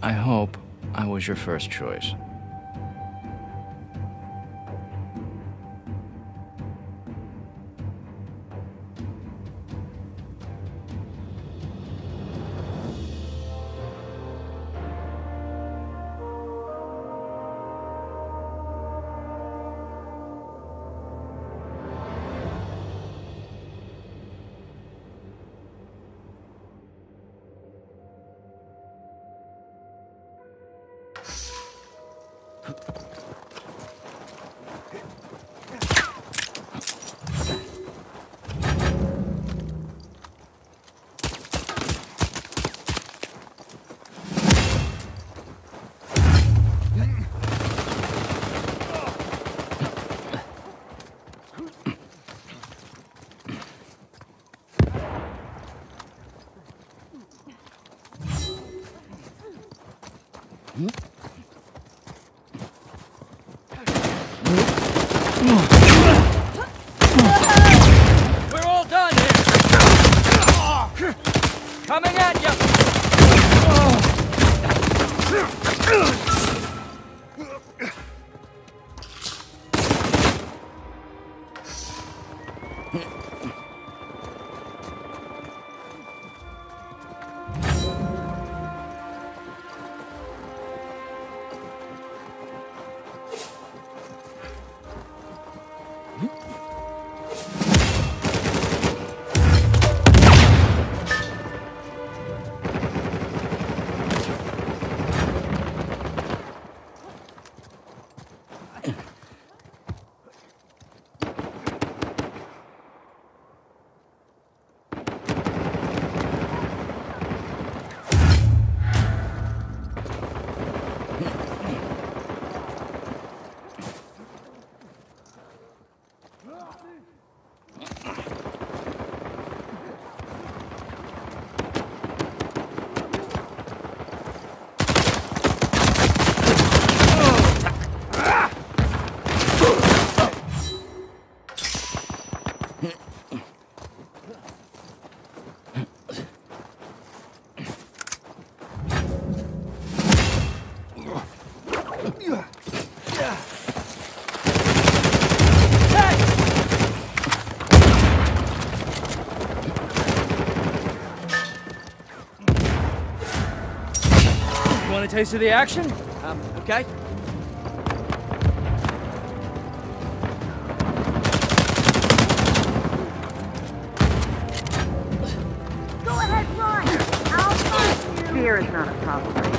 I hope I was your first choice. We're all done here! Coming at you! Want a taste of the action? Okay. Go ahead, run! I'll find you! Fear is not a problem right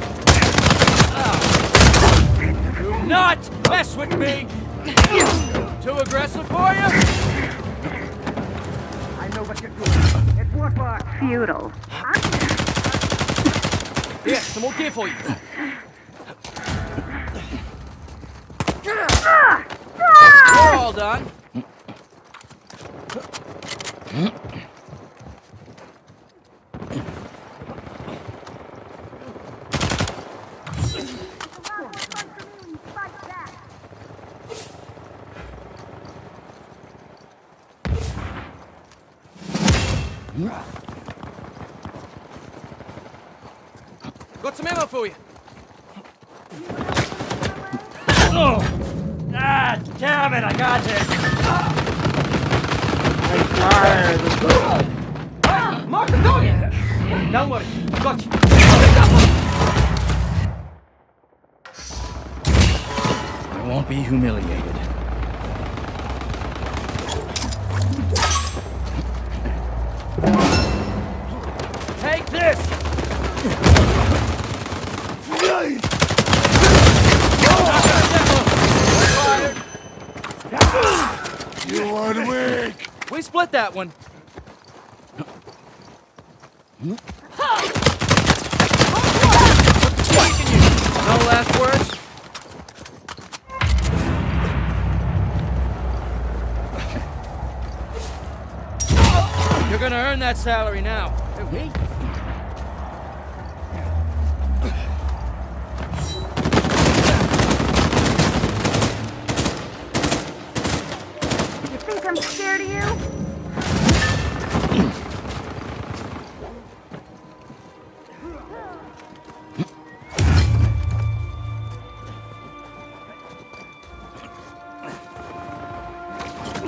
now. Do not mess with me! Too aggressive for you? I know what you're doing. It's what futile. Here, some more gear for you. We're all done. Got some ammo for you. Oh! Ah, damn it, I got it! Mark the target! Don't worry, got you. I won't be humiliated. Take this! You are weak! We split that one. No last words? You're gonna earn that salary now. Me? You think I'm scared of you?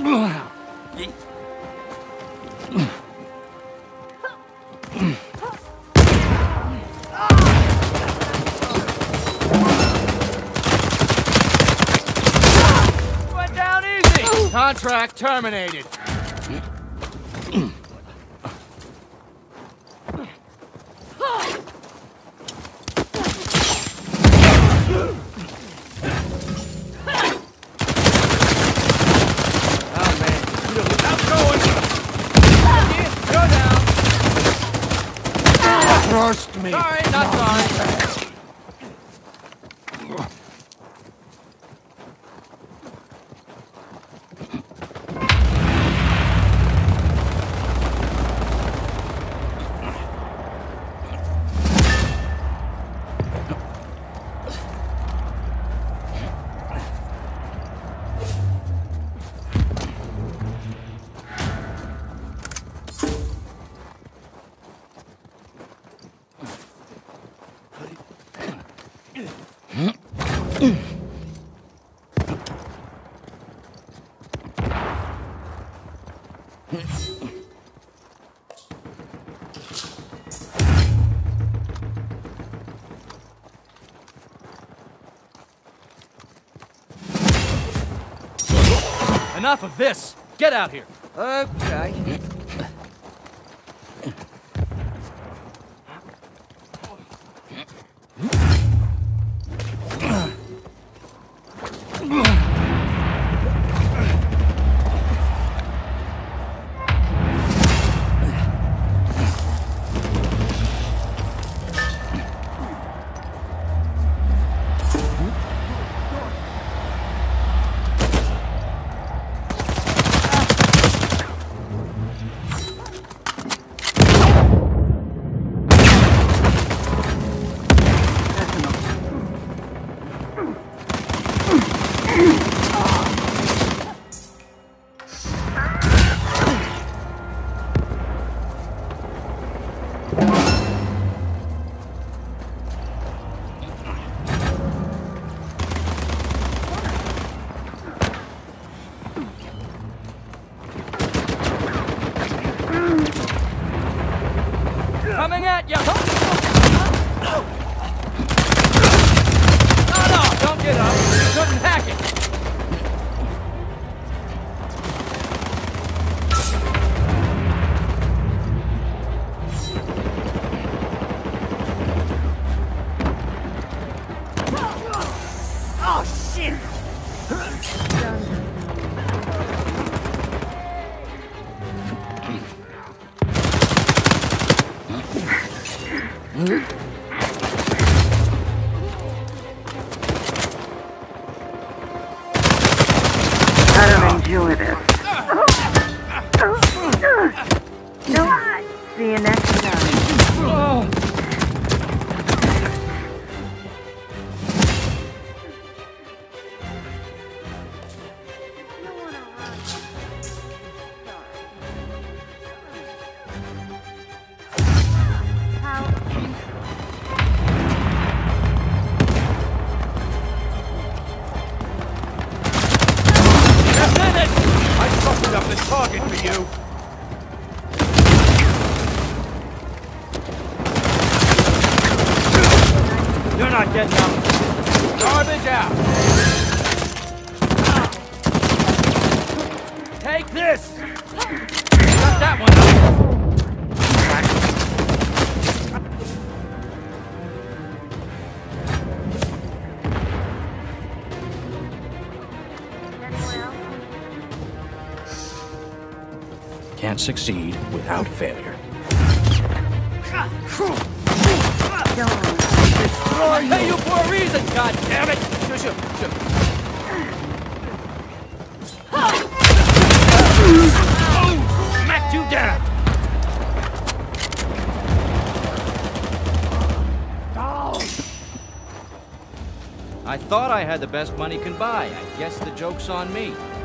Went down easy! Contract terminated. Trust me. Sorry, not sorry. Enough of this! Get out here! Okay. Coming at you! No, don't get up! You couldn't hack it! Oh, shit! I don't enjoy this. No, see you next time. I busted up the target for you! You're not getting up! Garbage out! Take this! Got that one up! Can't succeed without failure. I pay you for a reason, God damn it! Smacked you down! I thought I had the best money can buy. I guess the joke's on me.